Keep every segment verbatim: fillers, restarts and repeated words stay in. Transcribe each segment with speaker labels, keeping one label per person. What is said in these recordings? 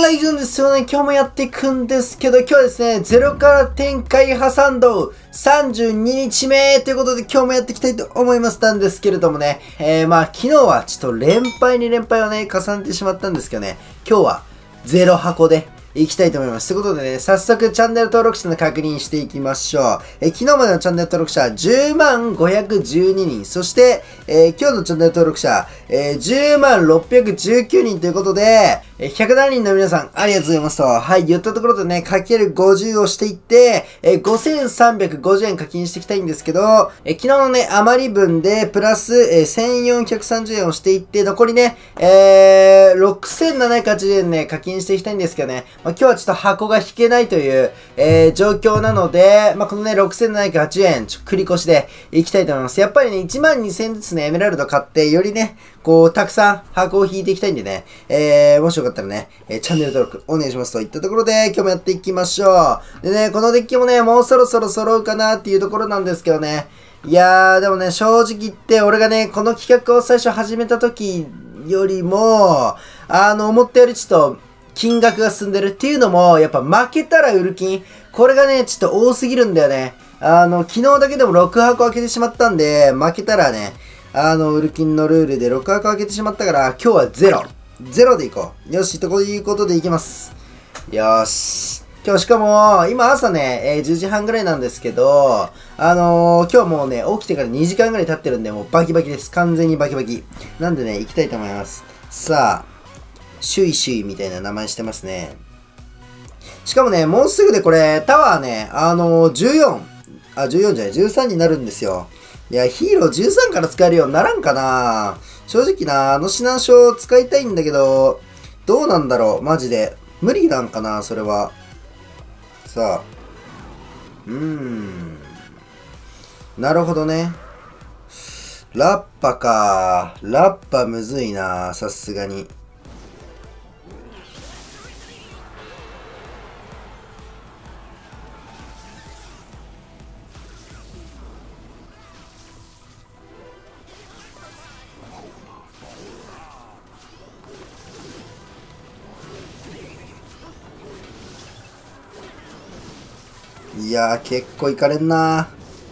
Speaker 1: が以上ですよね。今日もやっていくんですけど、今日はですね、ゼロから展開挟んどさんじゅうににちめということで今日もやっていきたいと思います。なんですけれどもね、えー、まあ昨日はちょっと連敗に連敗をね、重ねてしまったんですけどね、今日はゼロ箱でいきたいと思います。ということでね、早速チャンネル登録者の確認していきましょう。えー、昨日までのチャンネル登録者じゅうまんごひゃくじゅうににん、そして、えー、今日のチャンネル登録者、えー、じゅうまんろっぴゃくじゅうきゅうにんということで、えー、ひゃくななにんの皆さんありがとうございますと。はい、言ったところでね、かけるごじゅうをしていって、えー、ごせんさんびゃくごじゅうえん課金していきたいんですけど、えー、昨日のね、余り分で、プラス、えー、せんよんひゃくさんじゅうえんをしていって、残りね、えー、ろくせんななひゃくはちじゅうえんね、課金していきたいんですけどね、まあ、今日はちょっと箱が引けないという、えー、状況なので、まあ、このね、ろくせんななひゃくはちじゅうえん、ちょっと繰り越しでいきたいと思います。やっぱりね、いちまんにせんずつね、エメラルド買って、よりね、こう、たくさん箱を引いていきたいんでね、えー、もしよかったらね、えー、チャンネル登録お願いしますといったところで、今日もやっていきましょう。でね、このデッキもね、もうそろそろ揃うかなっていうところなんですけどね。いやー、でもね、正直言って、俺がね、この企画を最初始めた時よりも、あの、思ったよりちょっと、金額が進んでるっていうのも、やっぱ負けたら売る金。これがね、ちょっと多すぎるんだよね。あの、昨日だけでもろく箱開けてしまったんで、負けたらね、あの、売る金のルールでろく箱開けてしまったから、今日はゼロ。ゼロでいこう。よし、ということでいきます。よし。今日しかも、今朝ね、えー、じゅうじはんぐらいなんですけど、あのー、今日もうね、起きてからにじかんぐらい経ってるんで、もうバキバキです。完全にバキバキ。なんでね、行きたいと思います。さあ、シュイシュイみたいな名前してますね。しかもね、もうすぐでこれ、タワーね、あのー、じゅうよん、あ、じゅうよんじゃない、じゅうさんになるんですよ。いや、ヒーローじゅうさんから使えるようにならんかな。正直な、あの指南書使いたいんだけど、どうなんだろう、マジで。無理なんかな、それは。さあ。うーん。なるほどね。ラッパか。ラッパむずいな、さすがに。いやー、結構いかれんな。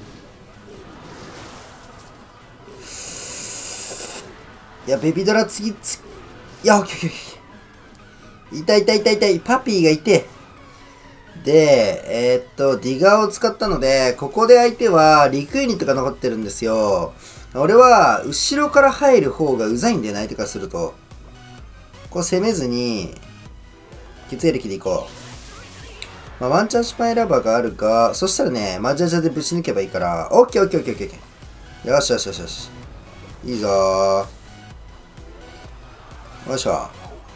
Speaker 1: いや、ベビドラ次、つ、いや、オッケーオッケーオッケー。痛い痛い痛い痛い。パピーがいて。で、えー、っと、ディガーを使ったので、ここで相手はリクユニットが残ってるんですよ。俺は、後ろから入る方がうざいんだよな、相手からすると。こう攻めずに、血液でいこう。まあ、ワンチャンシパイラバーがあるが、そしたらね、マジャジャでぶち抜けばいいから、オッケーオッケーオッケーオッケー。よしよしよしよし。いいぞー。よいしょ。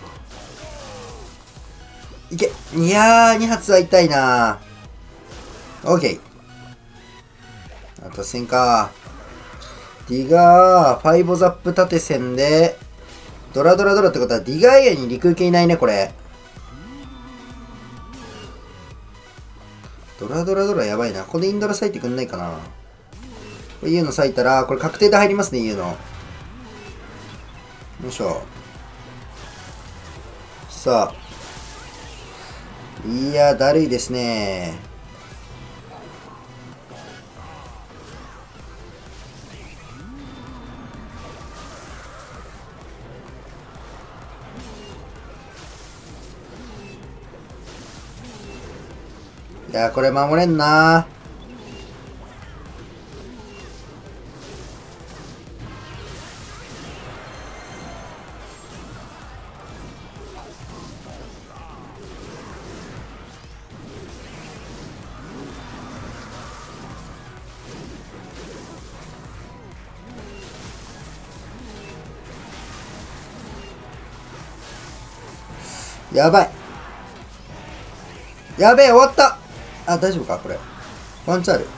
Speaker 1: いけ。いやー、に発は痛いなー。オッケー。あとせんかー。ディガー、ファイボザップ縦線で、ドラドラドラってことは、ディガー以外に陸受けいないね、これ。ドラドラドラやばいな。ここでインドラ咲いてくんないかな。これ U の咲いたら、これ確定で入りますね、U の。よいしょ。さあ。いや、だるいですね。いや、これ守れんな。やばい。やべえ、終わった。あ、大丈夫かこれ。ワンチャンある。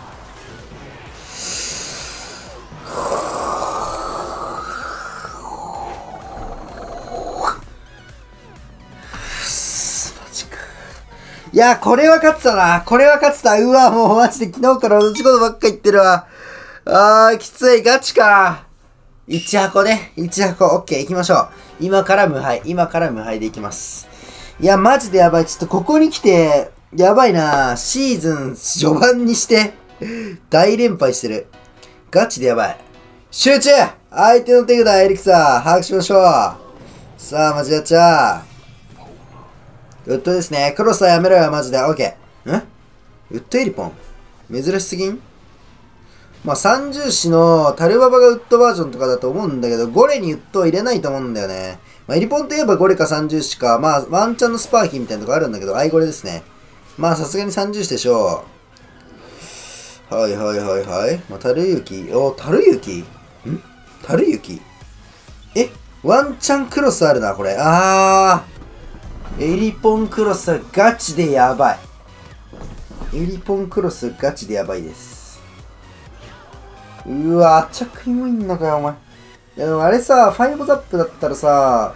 Speaker 1: マジか。いや、これは勝ってたな。これは勝ってた。うわ、もうマジで昨日から同じことばっか言ってるわ。あー、きつい。ガチか。いち箱ね。いち箱。オッケー、行きましょう。今から無敗。今から無敗でいきます。 いや、マジでやばい。ちょっとここに来て、やばいな。シーズン序盤にして、大連敗してる。ガチでやばい。集中相手の手札、エリクサー、把握しましょう。さあ、マジやっちゃー。ウッドですね。クロスはやめろよ、マジで。オッケー。んウッドエリポン珍しすぎん？まあ、三重視のタルババがウッドバージョンとかだと思うんだけど、ゴレにウッドを入れないと思うんだよね。まあ、エリポンといえばゴレか三重視か、まあ、ワンチャンのスパーキーみたいなとこあるんだけど、アイゴレですね。まあ、さすがに三重視でしょう。はいはいはいはい。まあ、タルユキ。お、タルユキ？んタルユキ？え、ワンチャンクロスあるな、これ。あー。エリポンクロスはガチでやばい。エリポンクロスガチでやばいです。うわ、アチャクリもいんのかよ、お前。いや、でもあれさ、ファイブザップだったらさ、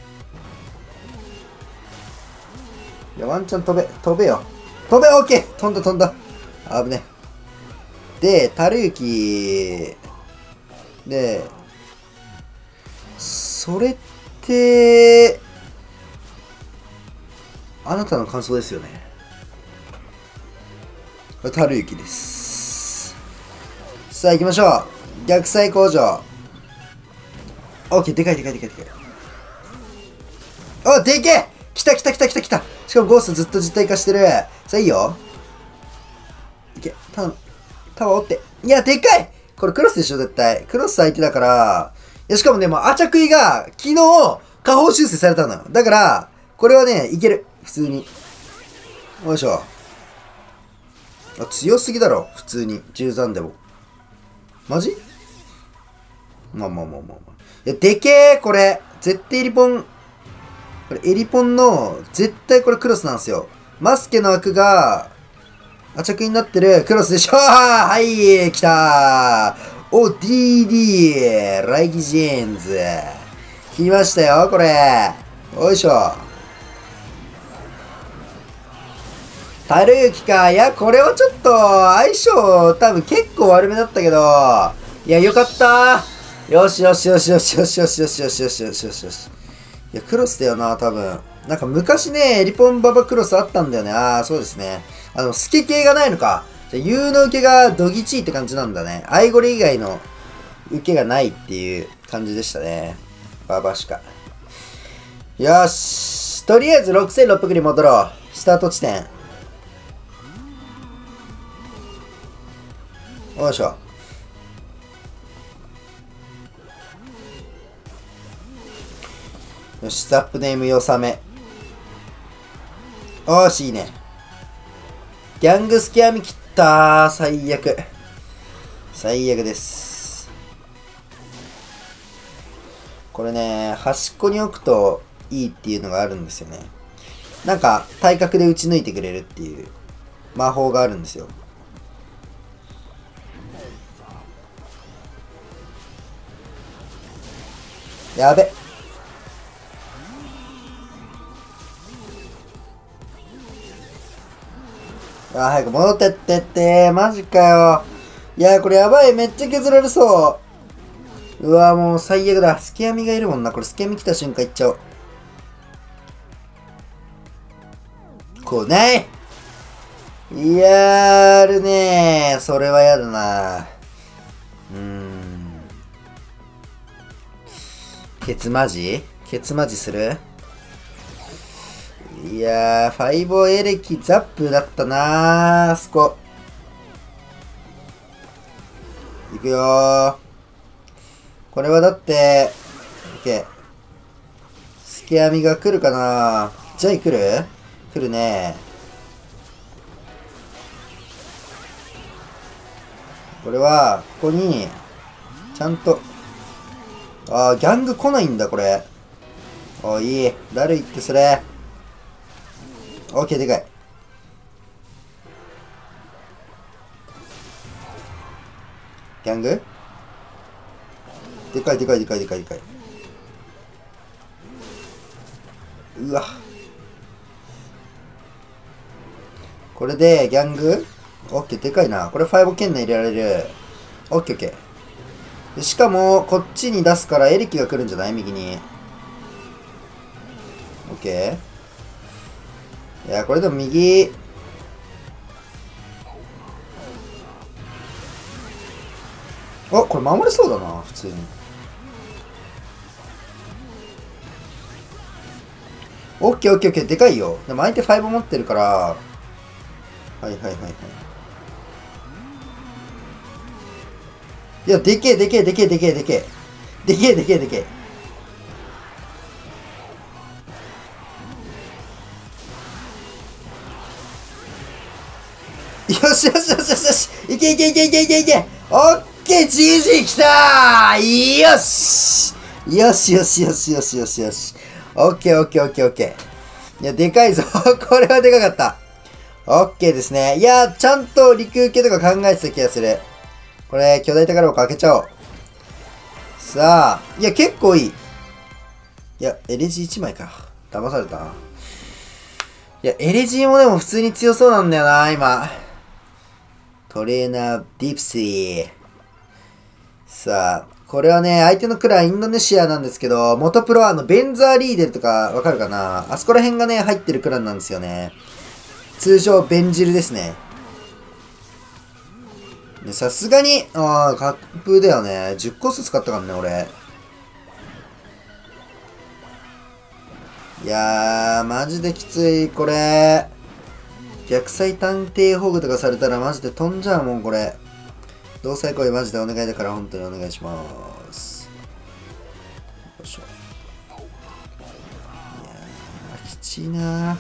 Speaker 1: いや、ワンチャン飛べ、飛べよ。飛べ、オッケー飛んだ飛んだ。危ね。で、タルユキ、で、それって、あなたの感想ですよね。タルユキです。さあ行きましょう。逆サイ工場。オッケー、でかいでかいでかいでかい。お、でけえ来た来た来た来た来た。しかもゴーストずっと実体化してる。さあいいよ。いけ、頼む。タワー折って。いや、でかいこれクロスでしょ、絶対。クロス相手だから。いや、しかもね、もうアチャクイが昨日、下方修正されたのよ。だから、これはね、いける。普通に。よいしょ。あ、強すぎだろ。普通に。じゅうさんでも。マジ？まあまあまあまあまあ。いや、でけえこれ。絶対エリポン。これエリポンの、絶対これクロスなんですよ。マスケの枠が、アチャクになってるクロスでしょ。はい、来たー。お、ディーディー、ライギジェーンズ。来ましたよ、これ。よいしょ。タルユキか。いや、これはちょっと、相性、多分結構悪めだったけど、いや、よかったー。よしよしよしよしよしよしよしよしよしよしよしよし。いや、クロスだよな、多分。なんか昔ね、エリポンババクロスあったんだよね。ああ、そうですね。あの、スケ系がないのか。じゃあ、Uの受けがドギチーって感じなんだね。アイゴレ以外の受けがないっていう感じでしたね。ババしか。よし。とりあえずろくせんろっぴゃくに戻ろう。スタート地点。よいしょ。よし、ザップネームよさめ。おーし、いいね。ギャングスキャミ切ったー。最悪。最悪です。これね、端っこに置くといいっていうのがあるんですよね。なんか、体格で打ち抜いてくれるっていう魔法があるんですよ。やべ。あ、早く戻ってってって、マジかよ。いや、これやばい、めっちゃ削られそう。うわ、もう最悪だ。スケアミがいるもんな。これスケアミ来た瞬間いっちゃおう。こうないいやー、あるねー。それはやだな。うーん。ケツマジケツマジするいやー、ファイボエレキザップだったなー、あそこ。いくよー。これはだって、オッケー。スケアミが来るかなー。ジャイ来る来るねー。これは、ここに、ちゃんと、あー、ギャング来ないんだ、これ。おい、いい。だるいってそれ。オッケー、でかい。ギャングでかいでかいでかいでかいでかい。うわ。これで、ギャングオッケー、でかいな。これファイブ圏内入れられる。オッケーオッケー。しかも、こっちに出すからエレキが来るんじゃない右に。オッケー。 いや、これでも右。お、これ守れそうだな、普通に。オッケーオッケーオッケー、でかいよ。でも相手ファイブ持ってるから。はいはいはいはい。いや、でけえでけえでけえでけえでけえ。でけえでけえでけえ。よしよしよしよしよし。いけいけいけいけいけいけ。オッケー、ジージー きたー。よしよしよしよしよしよしよし。オッケーオッケーオッケーオッケー。いや、でかいぞ。これはでかかった。オッケーですね。いや、ちゃんと陸受けとか考えてた気がする。これ、巨大宝箱開けちゃおう。さあ、いや、結構いい。いや、エレジーいちまいか。騙されたな。いや、エレジーもでも普通に強そうなんだよな、今。トレーナー、ディプシー。さあ、これはね、相手のクランインドネシアなんですけど、元プロはあの、ベンザーリーデルとかわかるかな？あそこら辺がね、入ってるクランなんですよね。通称、ベンジルですね。さすがに、ああ、カップだよね。じゅっこずつ使ったからね、俺。いやー、マジできつい、これ。逆サイ探偵保護とかされたらマジで飛んじゃうもん、これ。同棲行為マジでお願いだから本当にお願いします。よいしょ。いやー、きちいなー。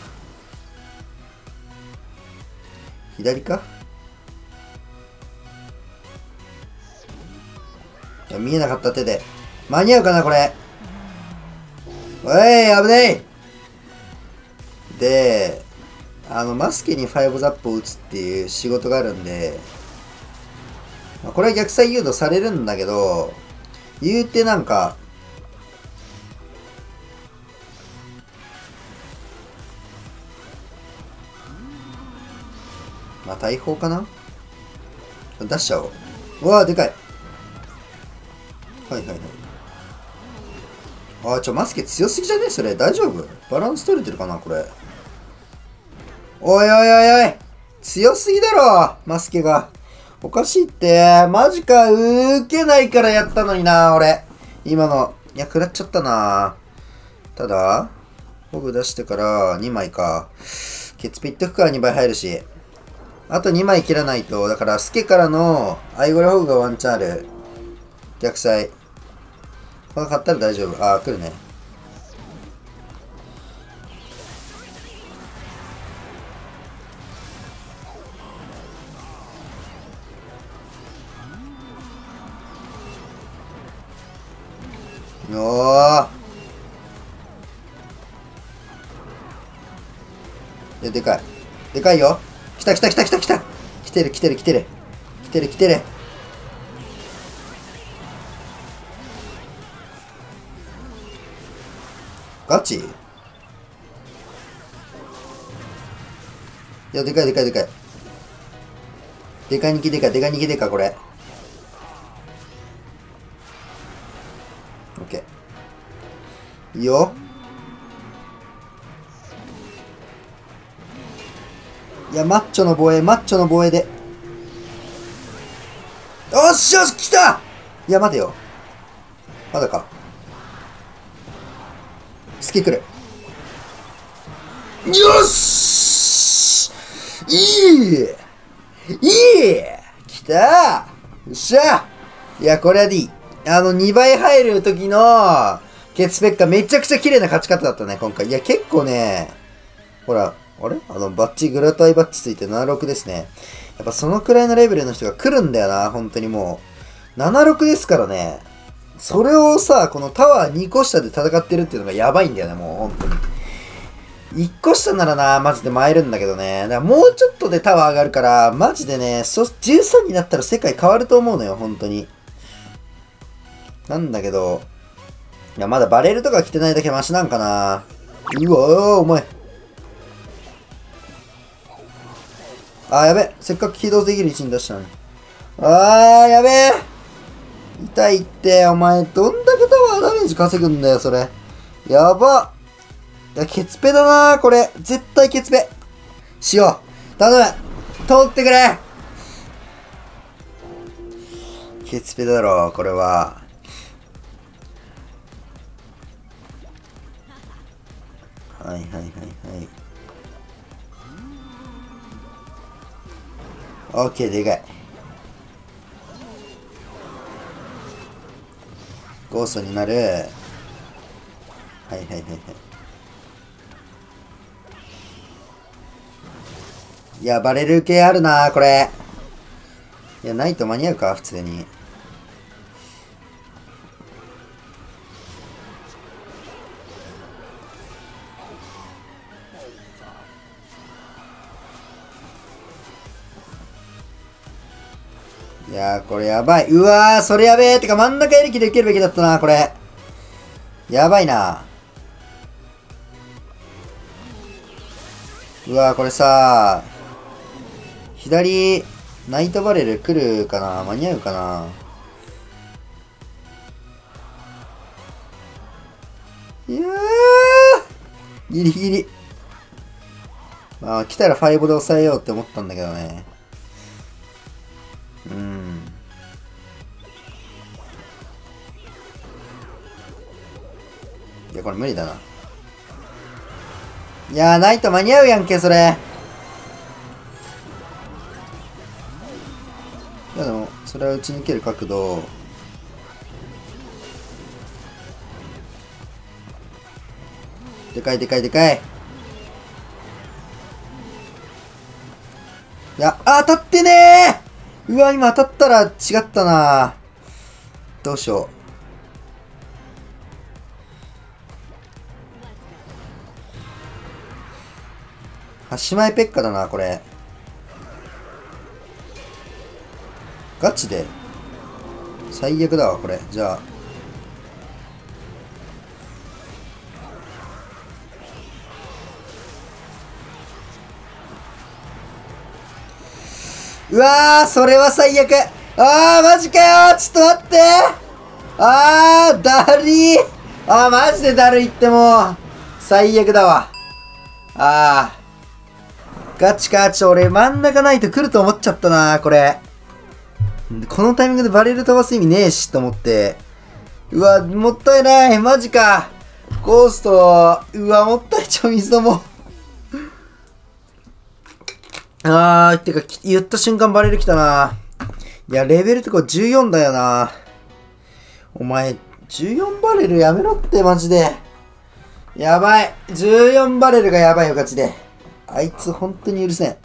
Speaker 1: 左か？いや、見えなかった手で。間に合うかな、これ。おい、危ない。で、あの、マスケにファイブザップを打つっていう仕事があるんで、まあ、これは逆サイ誘導されるんだけど、言うてなんか、まあ、大砲かな？出しちゃおう。うわー、でかい。はいはいはい。あー、ちょ、マスケ強すぎじゃねそれ。大丈夫？バランス取れてるかなこれ。おいおいおいおい強すぎだろマスケが。おかしいって。マジか。受けないからやったのにな、俺。今の。いや、食らっちゃったな。ただ、ホグ出してからにまいか。ケツピットフカーにばい入るし。あとにまい切らないと。だから、スケからのアイゴレホグがワンチャンある。逆サイ。これ買ったら大丈夫。あー、来るね。おー。いや、でかい。でかいよ。来た来た来た来た来た。来てる来てる来てる。来てる来てる。ガチ？いや、でかいでかいでかい。でかにきでか、でかにきでか、これ。オッケー。いいよ。いや、マッチョの防衛、マッチョの防衛で。よしよし、来た！いや、待てよ。まだか。スキ来る。よし！いい！いい！来た！よっしゃ！いや、これは D。あの、にばい入る時の、ケツペッカめちゃくちゃ綺麗な勝ち方だったね、今回。いや、結構ね、ほら、あれあの、バッチ、グラタイバッチついてななろくですね。やっぱそのくらいのレベルの人が来るんだよな、本当にもう。ななろくですからね。それをさ、このタワーにこ下で戦ってるっていうのがやばいんだよね、もう本当に。いっこ下ならな、マジで参るんだけどね。だからもうちょっとでタワー上がるから、マジでね、そ、じゅうさんになったら世界変わると思うのよ、本当に。なんだけど、いや、まだバレルとか来てないだけマシなんかな。うわー、お前。あー、やべ。せっかく起動できる位置に出したのに。あー、やべえ。痛いって、お前、どんだけタワーダメージ稼ぐんだよ、それ。やば。いや、ケツペだなこれ。絶対ケツペ。 しよう。頼む。通ってくれ。ケツペだろ、これは。はいはいはいはい。オッケー、でかい。ゴーストになる。はいはいはいはい。いや、バレル系あるな、これ。いや、ないと間に合うか、普通に。いやー、これやばい。うわー、それやべえ。てか、真ん中エレキで受けるべきだったな、これ。やばいな。うわー、これさー、左、ナイトバレル来るかな、間に合うかな。いやー、ギリギリ。まあ、来たらファイブで抑えようって思ったんだけどね。うん。いや、これ無理だな。いやー、ナイト間に合うやんけ、それ。いや、でも、それは打ち抜ける角度。でかいでかいでかい。いや、あ、当たってねー。うわ、今当たったら違ったな。どうしよう。端前ペッカだな、これ。ガチで。最悪だわ、これ。じゃあ。うわー、それは最悪。あー、マジかよ。ちょっと待って。あー、だりー。あー、マジでだるいってもう。最悪だわ。あー。ガチか。ちょ、俺真ん中ないと来ると思っちゃったな、これ。このタイミングでバレル飛ばす意味ねえし、と思って。うわ、もったいない。マジか。ゴースト、うわ、もったいちゃう、水飲もう。あー、てか、言った瞬間バレル来たな。いや、レベルとかじゅうよんだよな。お前、じゅうよんバレルやめろって、マジで。やばい。じゅうよんバレルがやばいよ、ガチで。あいつ、本当に許せん。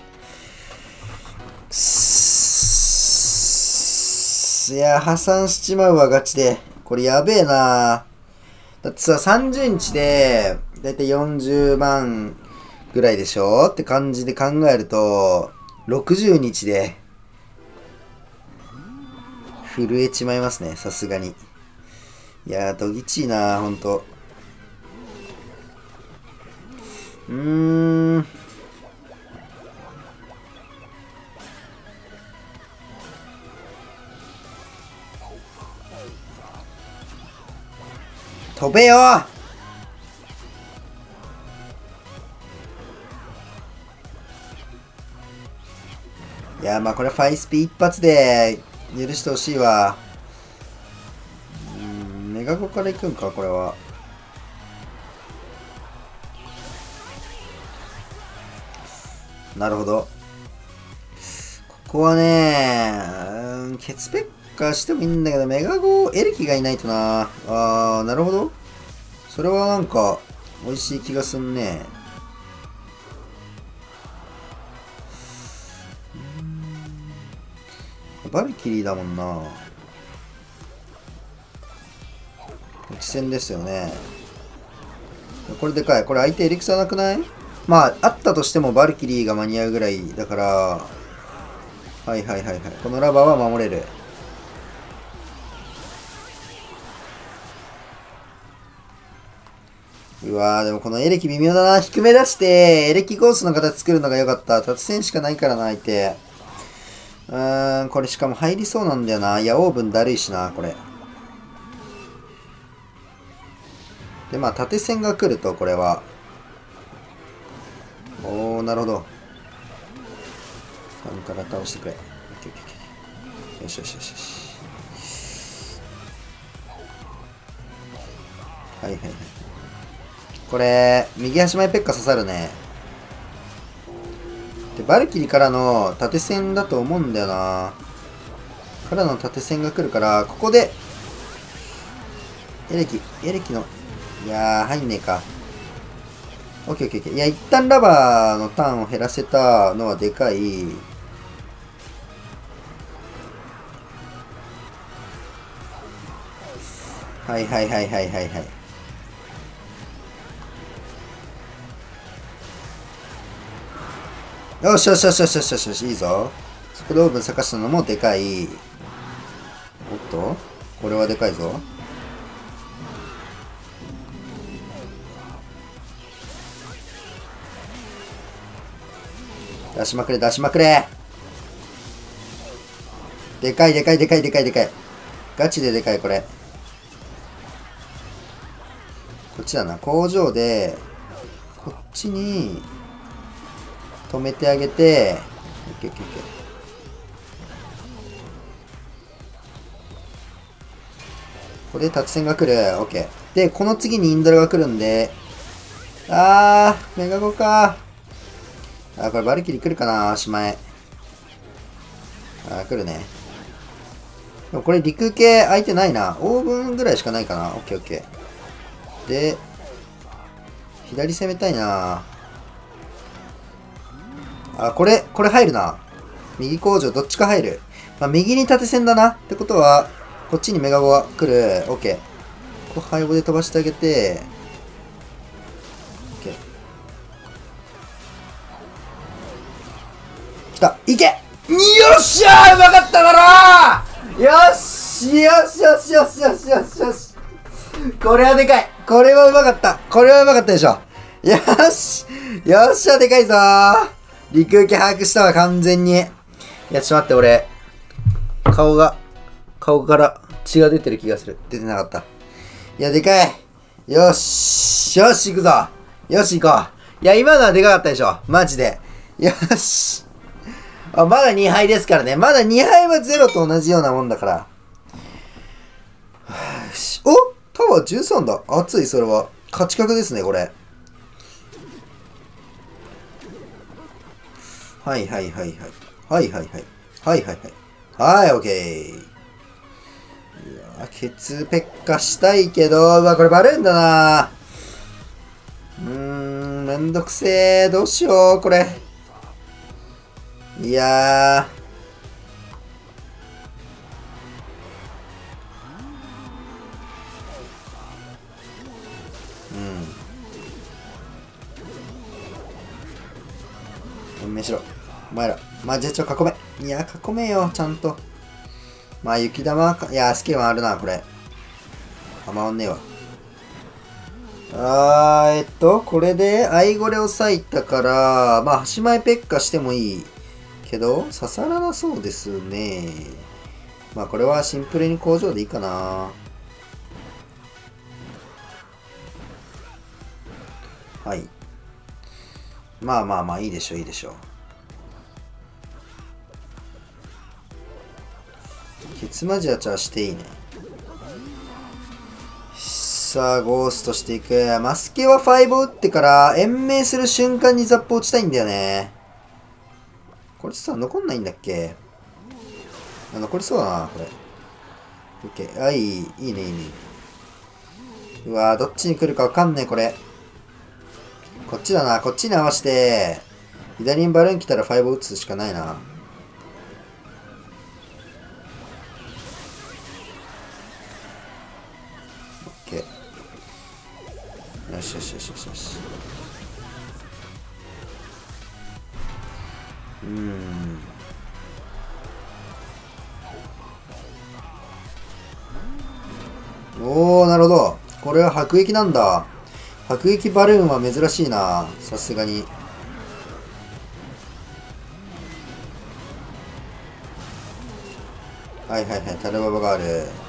Speaker 1: いや、破産しちまうわ、ガチで。これやべえな。だってさ、さんじゅうにちで、だいたいよんじゅうまんぐらいでしょって感じで考えると、ろくじゅうにちで、震えちまいますね、さすがに。いやー、どぎちいな、ほんと。うーん。飛べよー。いやー、まあこれファイスピ一発で許してほしいわ。うーん、メガゴから行くんか、これは。なるほど。ここはね、うーん、ケツペッカーしてもいいんだけど、メガゴエレキがいないとな。あー、なるほど。それはなんか、美味しい気がすんね。バルキリーだもんな。敵戦ですよね。これでかい。これ相手エリクサなくない？まあ、あったとしてもバルキリーが間に合うぐらいだから、はいはいはいはい。このラバーは守れる。うわー、でもこのエレキ微妙だな。低め出して、エレキコースの形作るのが良かった。達戦しかないからな、相手。うーん、これしかも入りそうなんだよな。いや、オーブンだるいしな、これ。で、まあ、縦線が来ると、これは。おー、なるほど。 ファンから倒してくれ。オッケーオッケーオッケー。よしよしよしよし。はいはいはい。これ、右足前ペッカ刺さるね。で、バルキリーからの縦線だと思うんだよな。からの縦線が来るから、ここで、エレキ、エレキの、いやー、入んねえか。オッケーオッケーオッケー。いや、一旦ラバーのターンを減らせたのはでかい。はいはいはいはいはいはい。よしよしよしよしよしよしよし、いいぞ。速度分咲かしたのもでかい。おっとこれはでかいぞ。出しまくれ出しまくれ。でかいでかいでかいでかいでかい。ガチででかいこれ。こっちだな。工場で、こっちに、止めてあげて、オッケーオッケーオッケー。これで縦線が来る。オッケー。で、この次にインドラが来るんで、あー、メガゴかー。あ、これバルキリー来るかな足前。あー、来るね。でもこれ陸系相手ないな。オーブンぐらいしかないかな。オッケーオッケー。で、左攻めたいな。あ、これ、これ入るな。右工場、どっちか入る。まあ、右に縦線だな。ってことは、こっちにメガゴが来る。オッケー。ここ、背後で飛ばしてあげて、オッケー。来た。いけよっしゃーうまかっただろーよしよしよしよしよしよしよしこれはでかいこれはうまかったこれはうまかったでしょよしよっしゃでかいぞー陸受け把握したわ、完全に。いや、ちょっと待って、俺、顔が、顔から血が出てる気がする。出てなかった。いや、でかい。よし。よし、行くぞ。よし、行こう。いや、今のはでかかったでしょ。マジで。よし。あ、まだにはいですからね。まだにはいはゼロと同じようなもんだから。よし。おタワーじゅうさんだ。熱い、それは。勝ち確ですね、これ。はいはいはいはい。はいはいはい。はいはいはい。はい、オッケー。いや、ケツペッカしたいけど、うわ、これバレんだな。うーん、めんどくせー。どうしよう、これ。いやー。うん。運命しろ。お前ら。まあ、じゃあちょ、囲め。いや、囲めよ、ちゃんと。まあ、雪玉か。いや、スケはあるな、これ。あ、回んねえわ。あー、えっと、これで、アイゴレを割いたから、まあ、端前ペッカしてもいい。けど、刺さらなそうですね。まあ、これはシンプルに工場でいいかな。はい。まあまあまあ、いいでしょう、いいでしょう。ケツマジアチャーしていいね。さあ、ゴーストしていく。マスケはファイブを打ってから、延命する瞬間にザップ落ちたいんだよね。これさ、残んないんだっけ？あ、残りそうだな、これ。オッケー。あ、いい、いいね、いいね。うわぁ、どっちに来るかわかんねえ、これ。こっちだな、こっちに合わせて、左にバルーン来たらファイブを打つしかないな。オッケー。よしよしよしよしよし。うーん。おー、なるほど。これは迫撃なんだ。迫撃バルーンは珍しいな。さすがに。はいはいはい、タルババがある。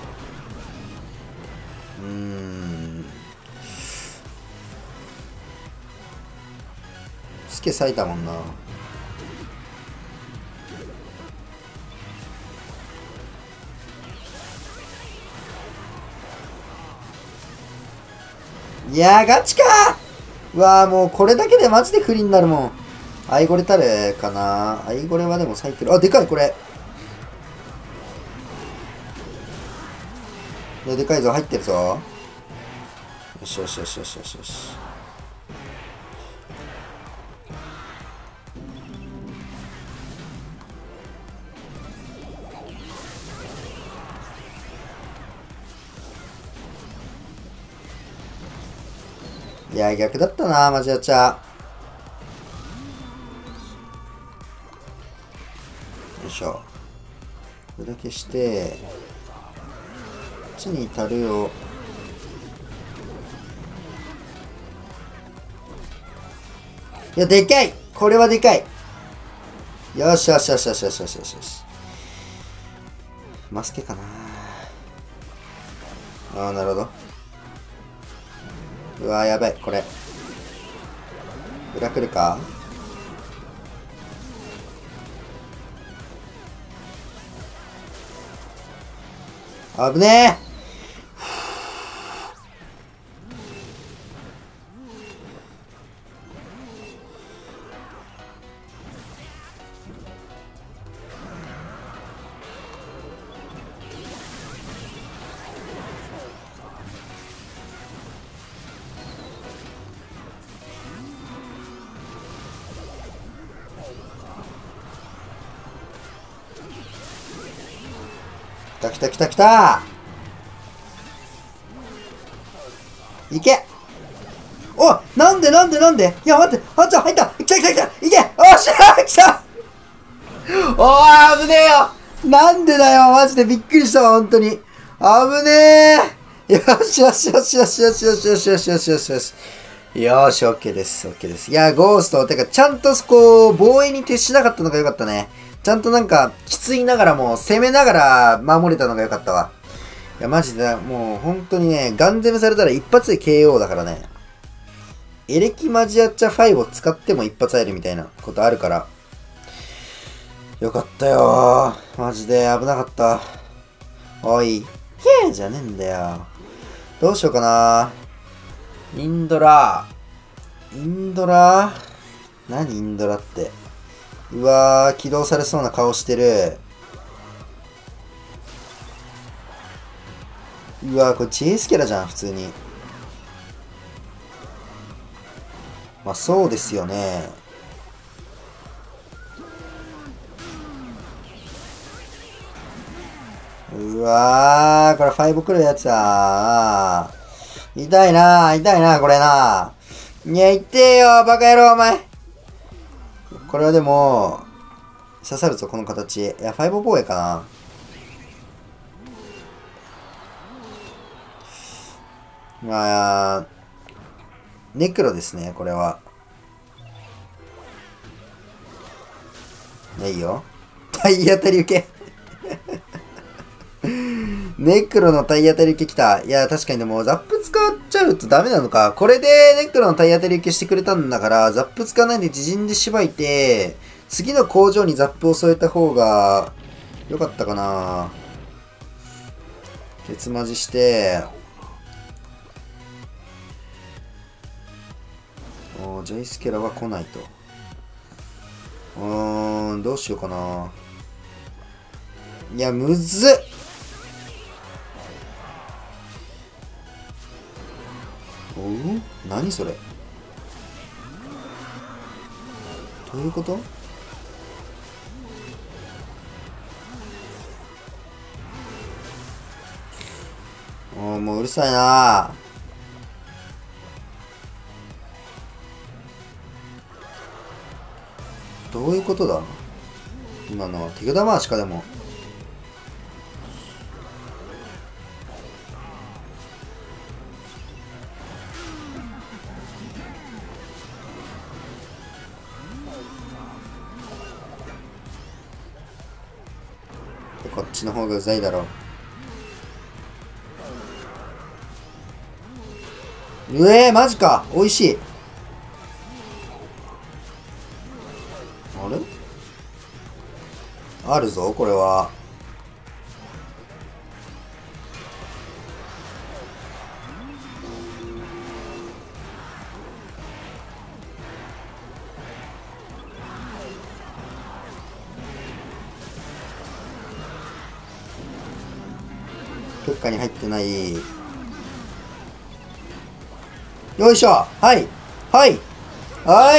Speaker 1: うーん。スケ咲いたもんな。 いやー、ガチかー。うわー、もうこれだけでマジで不利になるもん。アイゴレタルかな。アイゴレはでも咲いてる。あ、でかい、これ。で、でかいぞ、入ってるぞ。よしよしよしよしよしよし。いや、逆だったな、マジやっちゃ。よいしょ。これだけして、こっちに至るよ。いや、でかいこれはでかい。よしよしよしよしよしよしよしよし。マスケかな。ああ、なるほど。うわー、やばい、これ。裏来るか。危ねえ。来た来た来た来た。いけ。お、なんでなんでなんで。いや待って、あんちゃん入った。来た来た来た。いけ。おっしゃー、来た。おー、危ねえよ。なんでだよ、マジでびっくりしたわ、ほんとに。危ねえ。よしよしよしよしよしよしよしよしよしよしよし。よし、オッケーです、オッケーです。いや、ゴースト、てか、ちゃんとこう、防衛に徹しなかったのがよかったね。ちゃんとなんか、きついながらも、攻めながら守れたのがよかったわ。いや、マジで、もう、本当にね、ガン攻めされたら一発で ケーオー だからね。エレキマジアッチャファイブを使っても一発入るみたいなことあるから。よかったよー。マジで危なかった。おい、ヒェーじゃねえんだよ。どうしようかな。インドラ。インドラ何インドラって。うわー、起動されそうな顔してる。うわー、これチェイスキャラじゃん、普通に。まあ、そうですよね。うわー、これファイブ来るやつだ。痛いな、痛いな、これな。いや、痛えよ、バカ野郎、お前。これはでも、刺さるぞ、この形。いや、ファイブ防衛かな。まあ、ネクロですね、これは。いいよ。体当たり受け。ネクロの体当たり受けきた。いや、確かにでも、ザップ使っちゃうとダメなのか。これでネクロの体当たり受けしてくれたんだから、ザップ使わないで自陣でしばいて、次の工場にザップを添えた方が、良かったかな。ケツマジして、おジェイスケラは来ないと。うーん、どうしようかな。いや、むずっ。おう？何それ？どういうこと？おー、もううるさいな。どういうことだ今のは。手札回しかでも。こっちの方がうざいだろう。うえー、マジか。美味しい。あれあるぞ、これは。 フッカに入ってない。よいしょ。はい。はい。はい。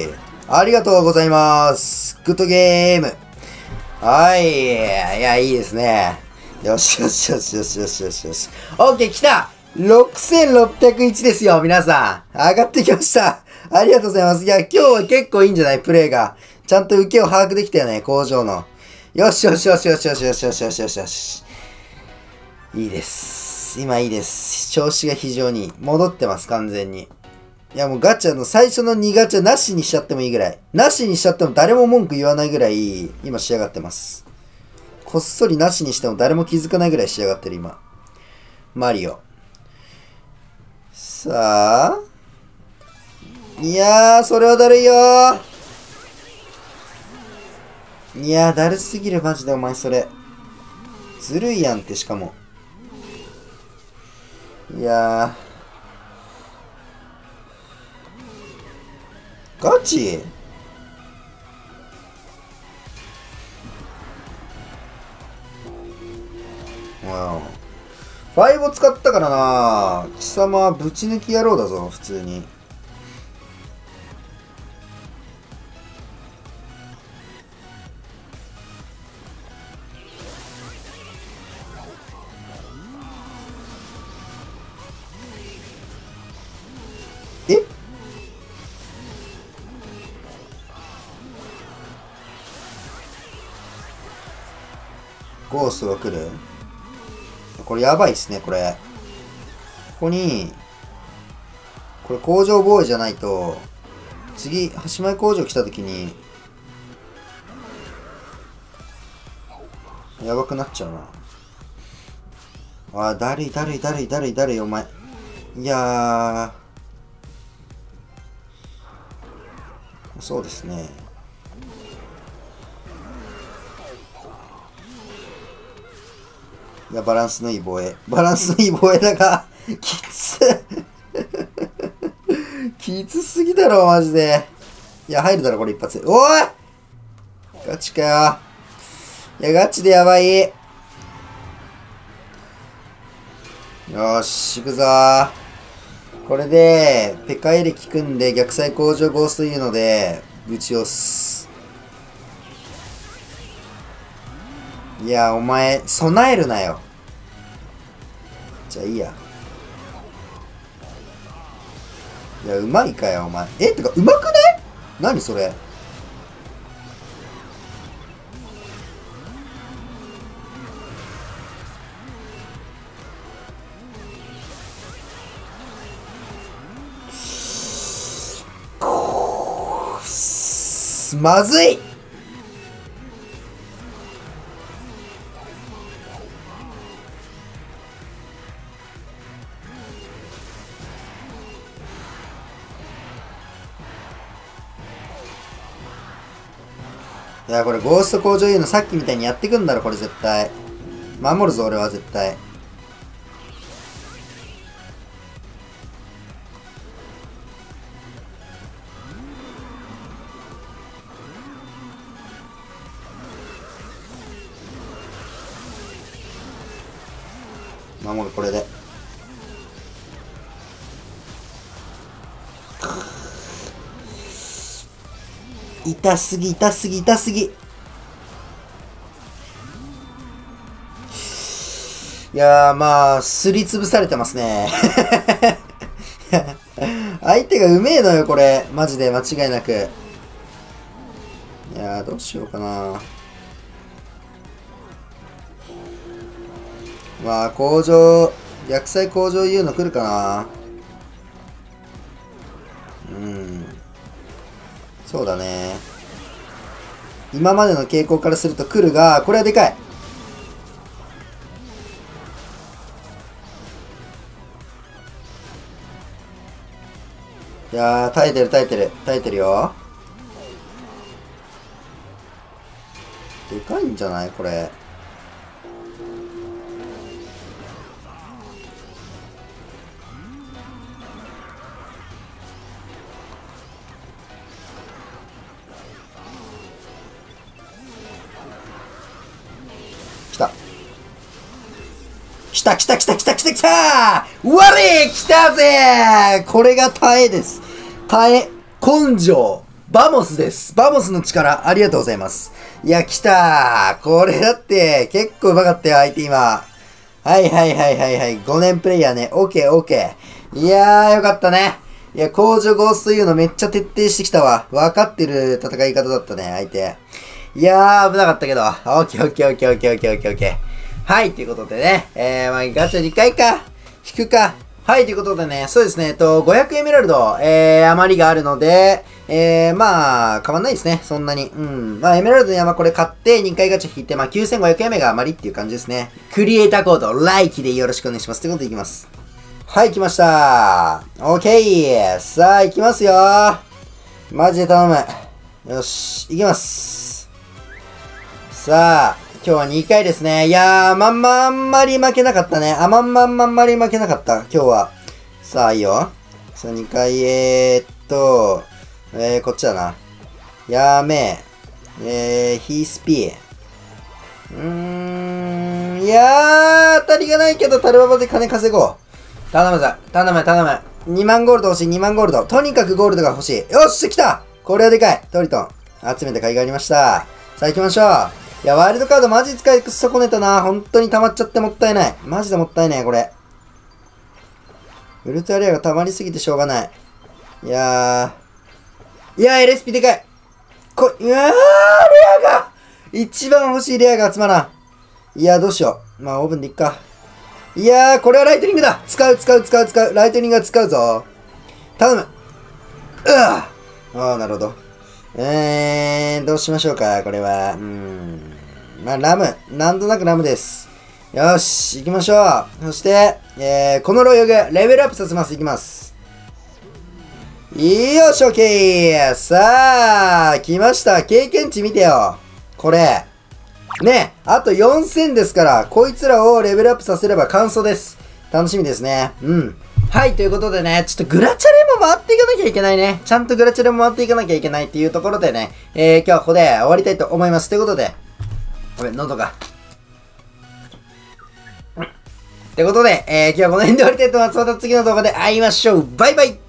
Speaker 1: ありがとうございます。グッドゲーム。はい。いや、いいですね。よしよしよしよしよしよしよし。オッケー、来た !ろくせんろっぴゃくいち ですよ、皆さん。上がってきました。ありがとうございます。いや、今日は結構いいんじゃないプレイが。ちゃんと受けを把握できたよね、工場の。よしよしよしよしよしよしよしよしよしよし。いいです。今いいです。調子が非常に戻ってます、完全に。いやもうガチャの最初のにガチャなしにしちゃってもいいぐらい。なしにしちゃっても誰も文句言わないぐらい、今仕上がってます。こっそりなしにしても誰も気づかないぐらい仕上がってる今。マリオ。さあ。いやー、それはだるいよー。いやー、だるすぎる、マジでお前それ。ずるいやんって、しかも。いやー。ガチわお。ファイブを使ったからな貴様はぶち抜き野郎だぞ、普通に。えゴーストが来るこれやばいっすね、これ。ここに、これ工場防衛じゃないと、次、端前工場来た時に、やばくなっちゃうな。あー、だるいだるいだるいだるいだるい、お前。いやー。そうですね。いや、バランスのいい防衛。バランスのいい防衛だが、きつきつすぎだろ、マジで。いや、入るだろ、これ一発。おいガチかよ。いや、ガチでやばい。よーし、行くぞー。これで、ペカエレ効くんで、逆サイ工場ゴースト言うので、ぶち押す。いや、お前、備えるなよ。じゃあいいや。いや、うまいかよ、お前。え、てか、うまくない何それ。まずい。いや、これゴースト工場言うのさっきみたいにやってくんだろ、これ絶対。守るぞ、俺は絶対。守る、これで。痛すぎ、痛すぎ、痛すぎ。いやー、まあ、すりつぶされてますね。相手がうめえのよ、これ。マジで、間違いなく。いやー、どうしようかな。まあ、工場、逆サイ工場言うの来るかな。うん。そうだね。今までの傾向からすると来るが、これはでかい。いやー、耐えてる耐えてる。耐えてるよ。でかいんじゃないこれ。来た。 た来た来た来た来た来た我来たぜこれが耐えです。耐え、根性、バモスです。バモスの力、ありがとうございます。いや、来たー。これだって、結構うまかったよ、相手今。はいはいはいはいはい。ごねんプレイヤーね。オッケーオッケー。いやー、よかったね。いや、工場ゴーストいうのめっちゃ徹底してきたわ。わかってる戦い方だったね、相手。いやー、危なかったけど。オッケーオッケーオッケーオッケーオッケーオッケーオッケー。はい、ということでね。えー、まあ、ガチャにかいか。引くか。はい、ということでね、そうですね、えっと、ごひゃくエメラルド、えー、余りがあるので、えー、まあ、変わんないですね、そんなに。うん。まあ、エメラルドの山これ買って、にかいガチャ引いて、まあ、きゅうせんごひゃくエメが余りっていう感じですね。クリエイターコード、来期でよろしくお願いします。ということでいきます。はい、来ました。オッケー。さあ、行きますよ。マジで頼む。よし、行きます。さあ、今日はにかいですね。いやー、まんまあんまり負けなかったね。あ、まんまんまんまり負けなかった。今日は。さあ、いいよ。さあ、にかい、えー、っと、えー、こっちだな。やめ。えー、ヒースピー。うーん、いやー、当たりがないけど、タルババで金稼ごう。頼むぞ。頼む、頼む。にまんゴールド欲しい、にまんゴールド。とにかくゴールドが欲しい。よっしゃ、来たこれはでかい。トリトン。集めた甲斐がありました。さあ、行きましょう。いや、ワイルドカードマジ使い損ねたな。本当に溜まっちゃってもったいない。マジでもったいない、これ。ウルトラレアが溜まりすぎてしょうがない。いやー。いやー、エルエスピー でかい。こ、いやー、レアが一番欲しいレアが集まらん。いやー、どうしよう。まあ、オーブンでいっか。いやー、これはライトニングだ。使う、使う、使う、使う。ライトニングは使うぞ。頼む。うわああ、なるほど。えー、どうしましょうか、これは。うーん。まあ、ラム。なんとなくラムです。よし、行きましょう。そして、えー、このロイヨグ、レベルアップさせます。行きます。よし、オッケー。さあ、来ました。経験値見てよ。これ。ね、あとよんせんですから、こいつらをレベルアップさせれば完走です。楽しみですね。うん。はい、ということでね、ちょっとグラチャレも回っていかなきゃいけないね。ちゃんとグラチャレも回っていかなきゃいけないっていうところでね、えー、今日はここで終わりたいと思います。ということで、ごめん、喉が。ってことで、えー、今日はこの辺で終わりたいと思います。また次の動画で会いましょう。バイバイ。